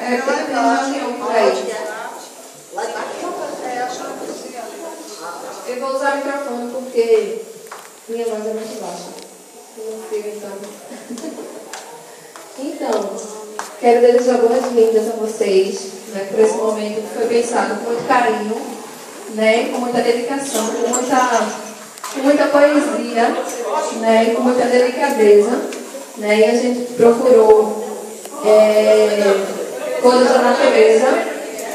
É, tem reunião por aí. Eu vou usar o microfone porque minha voz é muito baixa. Eu não fico, então, quero desejar boas-vindas a vocês, né, por esse momento que foi pensado com muito carinho, né, com muita dedicação, com muita poesia, né, e com muita delicadeza, né, e a gente procurou coisas da natureza.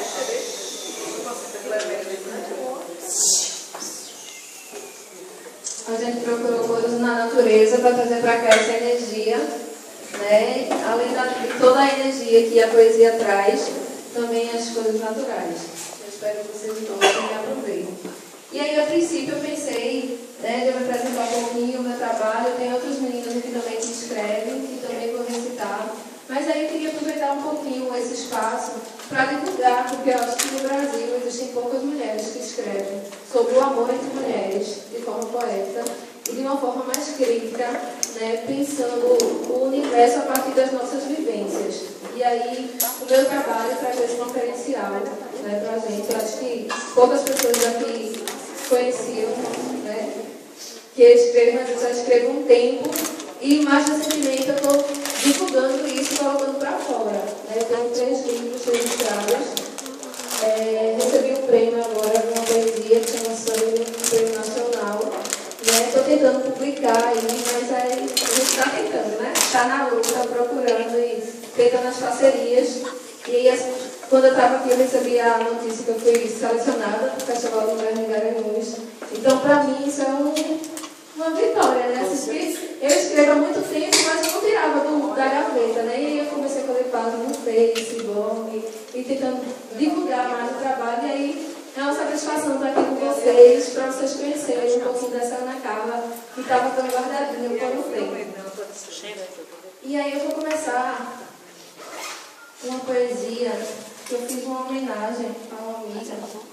A gente procurou coisas na natureza para trazer para cá essa energia, né? Além de toda a energia que a poesia traz, também as coisas naturais. Eu espero que vocês gostem e aproveitem. E aí, a princípio, eu pensei, né, de eu me apresentar um pouquinho o meu trabalho. Tem outros meninos que também se inscrevem, que também vou recitar. Mas aí eu queria aproveitar um pouquinho esse espaço para divulgar, porque eu acho que no Brasil existem poucas mulheres que escrevem sobre o amor entre mulheres, de forma poética e de uma forma mais crítica, né, pensando o universo a partir das nossas vivências. E aí, o meu trabalho traz esse diferencial, né, para a gente. Eu acho que poucas pessoas aqui conheciam, né, que eu escrevo, mas eu já escrevo um tempo, e mais recentemente eu estou divulgando isso e colocando para fora. Né? Eu tenho 3 livros registrados. Recebi um prêmio agora de uma poesia que chama Sangue, um prêmio nacional. Estou tentando publicar aí, mas aí a gente está tentando, né? Está na luta, procurando e tentando as parcerias. E aí, quando eu estava aqui, eu recebi a notícia que eu fui selecionada para o Festival do Inverno em Garanhuns. Então, para mim, isso é uma vitória, né? Eu escrevo há muito tempo, mas eu não tirava da gaveta, né? E aí eu comecei a fazer página no Face, blog, e tentando divulgar mais o trabalho. E aí é uma satisfação estar aqui com vocês, para vocês conhecerem um pouquinho dessa Ana Carla, que estava tão guardadinha por um tempo. E aí eu vou começar com uma poesia que eu fiz uma homenagem a uma amiga.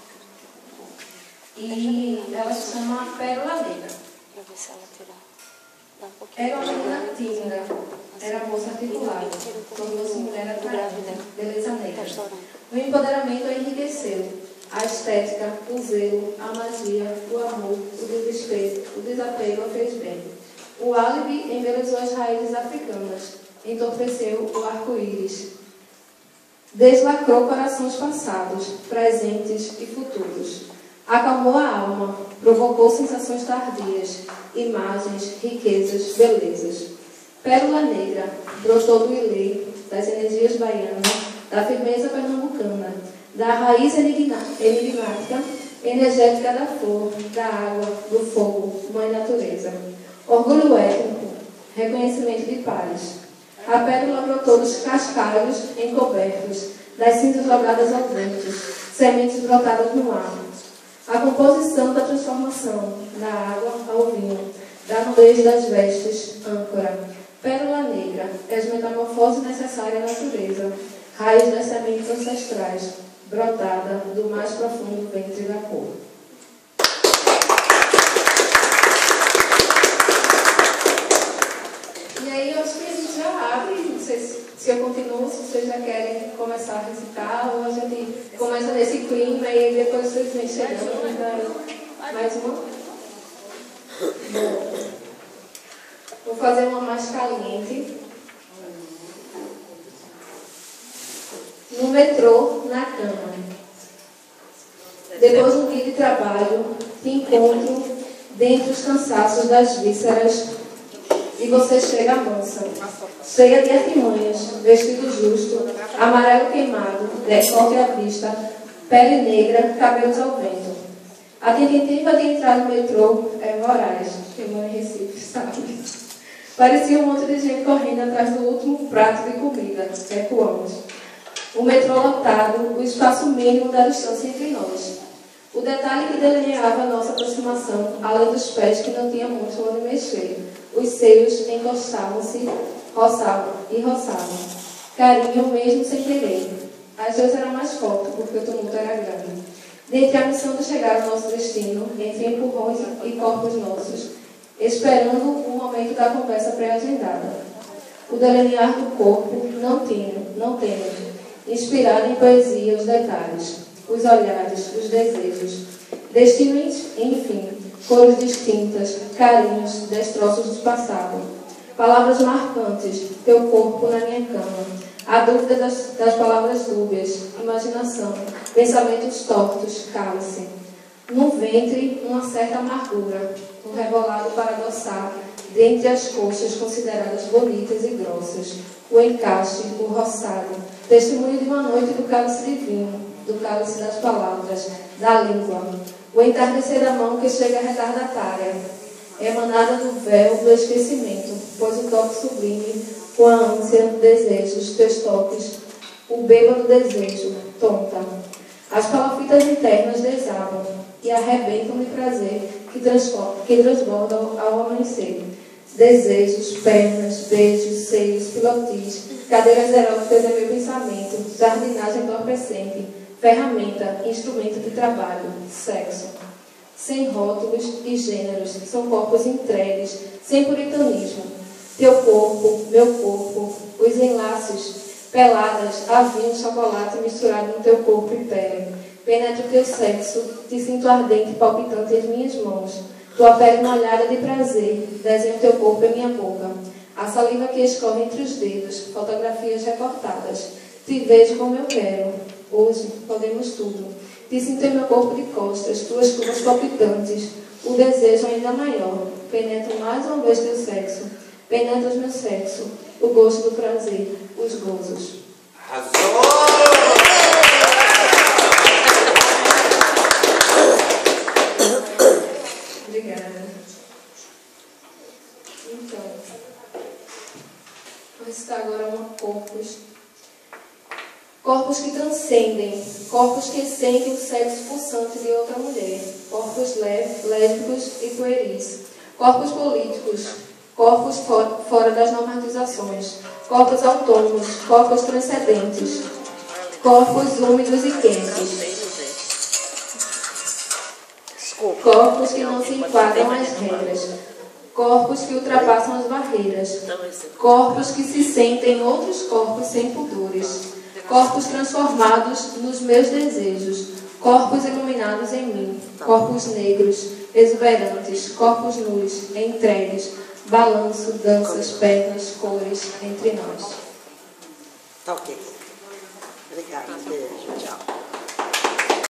E ela se chama Pérola Negra. Era uma menina tímida, era moça articulada, tornou-se mulher atraente, beleza negra. O empoderamento a enriqueceu, a estética, o zelo, a magia, o amor, o desespero, o desapego a fez bem. O álibi embelezou as raízes africanas, entorpeceu o arco-íris, deslacrou corações passados, presentes e futuros. Acalmou a alma, provocou sensações tardias, imagens, riquezas, belezas. Pérola negra, brotou do ilê, das energias baianas, da firmeza pernambucana, da raiz enigmática, energética da flor, da água, do fogo, mãe natureza. Orgulho étnico, reconhecimento de pares. A pérola brotou dos cascalhos encobertos, das cinzas jogadas ao vento, sementes brotadas no ar. A composição da transformação, da água ao vinho, da nudez das vestes, âncora. Pérola negra, é as metamorfoses necessárias à natureza, raiz das sementes ancestrais, brotada do mais profundo ventre da cor. E aí eu acho que a gente já abre, não sei se eu continuo, se vocês já querem começar a recitar, ou a gente começa nesse clima e depois vocês vêm chegando. Mais uma? Vou fazer uma mais caliente. No metrô, na cama. Depois de um dia de trabalho, te encontro dentre os cansaços das vísceras e você chega mansa, cheia de artimanhas, vestido justo, amarelo queimado, decolte à vista, pele negra, cabelos ao vento. A tentativa de entrar no metrô é voraz, que mora em Recife, sabe? Parecia um monte de gente correndo atrás do último prato de comida, recuamos. O metrô lotado, o espaço mínimo da distância entre nós. O detalhe que delineava a nossa aproximação, além dos pés que não tinha muito onde mexer. Os seios encostavam-se, roçavam e roçavam. Carinho mesmo sem querer. Às vezes era mais forte, porque o tumulto era grande. Dentre a missão de chegar ao nosso destino, entre empurrões e corpos nossos, esperando o momento da conversa pré-agendada. O delinear do corpo, não tenho. inspirada em poesia, os detalhes, os olhares, os desejos. Destino, enfim, cores distintas, carinhos, destroços do passado. Palavras marcantes, teu corpo na minha cama. A dúvida das palavras dúbias, imaginação, pensamentos tortos, cálice. No ventre, uma certa amargura, um rebolado para adoçar, dentre as coxas consideradas bonitas e grossas. O encaixe, o roçado, testemunho de uma noite do cálice divino, do cálice das palavras, da língua. O entardecer da mão que chega retardatária, emanada do véu do esquecimento, pois o toque sublime, com a ânsia, desejos, teus toques, o bêbado desejo, tonta. As palafitas internas desabam e arrebentam de prazer que transbordam ao amanhecer. Desejos, pernas, beijos, seios, pilotis, cadeiras eróticas em meu pensamento, jardinagem entorpecente, ferramenta, instrumento de trabalho, sexo. Sem rótulos e gêneros, são corpos entregues, sem puritanismo. Teu corpo, meu corpo, os enlaces, peladas, avinho, chocolate misturado no teu corpo e pele. Penetro teu sexo, te sinto ardente e palpitante em minhas mãos. Tua pele molhada de prazer, desenho teu corpo em minha boca. A saliva que escorre entre os dedos, fotografias recortadas. Te vejo como eu quero. Hoje podemos tudo. Te sinto em meu corpo de costas, tuas curvas palpitantes. O desejo ainda maior. Penetro mais uma vez teu sexo. Penetras meu sexo. O gosto do prazer. Os gozos. Arrasou! Obrigada. Então, vou recitar agora corpos que transcendem, corpos que sentem o sexo pulsante de outra mulher, corpos lésbicos e pueris, corpos políticos, corpos fora das normatizações, corpos autônomos, corpos transcendentes, corpos úmidos e quentes. Corpos que não se enquadram às regras, corpos que ultrapassam as barreiras, corpos que se sentem outros corpos sem pudores, corpos transformados nos meus desejos, corpos iluminados em mim, corpos negros, exuberantes, corpos nus, entregues, balanço, danças, pernas, cores, entre nós. Tá ok. Obrigada, beijo, tchau.